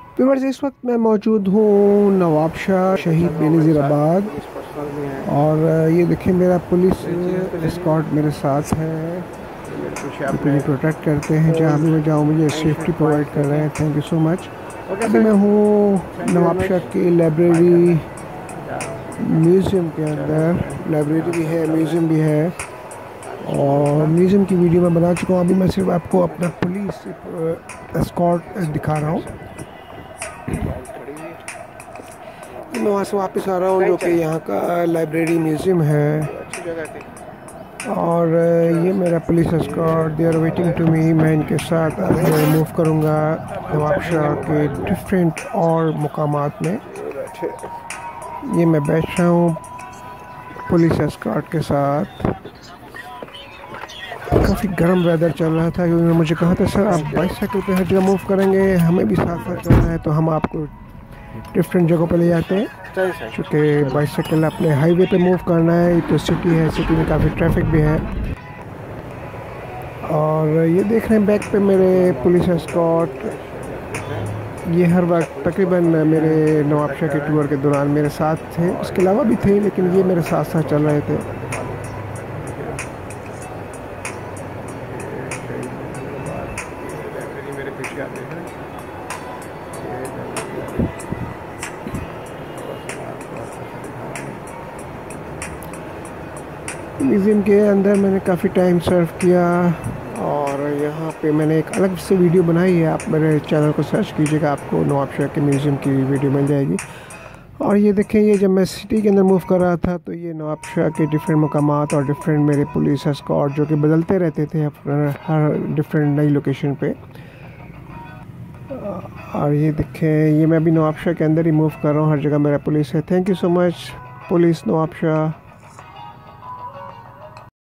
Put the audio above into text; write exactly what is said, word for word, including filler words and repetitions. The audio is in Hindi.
व्यूअर्स, इस वक्त मैं मौजूद हूँ नवाबशाह शहीद बेनज़ीराबाद और ये देखिए मेरा पुलिस एस्कॉर्ट मेरे साथ है, मुझे प्रोटेक्ट करते हैं जहाँ भी मैं जाऊँ, मुझे सेफ्टी प्रोवाइड कर रहे हैं। Thank you so much. अभी मैं हूँ नवाबशाह की लाइब्रेरी म्यूज़ियम के अंदर। लाइब्रेरी भी है, म्यूज़ियम भी है और म्यूज़ियम की वीडियो मैं बना चुका हूँ। अभी मैं सिर्फ आपको अपना पुलिस एस्कॉर्ट दिखा रहा हूँ। मैं वहाँ से वापस आ रहा हूँ जो कि यहाँ का लाइब्रेरी म्यूज़ियम है और ये मेरा police escort, they are waiting to me. मैं इनके साथ मूव करूँगा नवाबशाह के डिफरेंट और मुकामात में। ये मैं बैठ रहा हूँ पुलिस एस्कॉर्ट के साथ। काफ़ी गर्म वेदर चल रहा था, उन्होंने मुझे कहा था सर आप बाइसाइकिल पे हर जगह मूव करेंगे, हमें भी साथ साथ चलना है, तो हम आपको डिफरेंट जगहों पे ले जाते हैं। क्योंकि बाइसाइकिल अपने हाईवे पे मूव करना है, तो सिटी है, सिटी में काफ़ी ट्रैफिक भी है। और ये देख रहे हैं बैक पे मेरे पुलिस एस्कॉर्ट, ये हर वक्त तकरीबन मेरे नवाबशाह के टूर के दौरान मेरे साथ थे, उसके अलावा भी थे लेकिन ये मेरे साथ साथ चल रहे थे। म्यूज़ियम के अंदर मैंने काफ़ी टाइम सर्व किया और यहाँ पे मैंने एक अलग से वीडियो बनाई है। आप मेरे चैनल को सर्च कीजिएगा, आपको नवाबशाह के म्यूज़ियम की वीडियो मिल जाएगी। और ये देखें, ये जब मैं सिटी के अंदर मूव कर रहा था तो ये नवाबशाह के डिफरेंट मकामात और डिफरेंट मेरे पुलिस एस्कॉर्ट जो कि बदलते रहते थे हर डिफरेंट नई लोकेशन पे। और ये देखें, ये मैं अभी नवाबशाह के अंदर ही मूव कर रहा हूँ, हर जगह मेरा पुलिस है। Thank you so much police Nawabshah.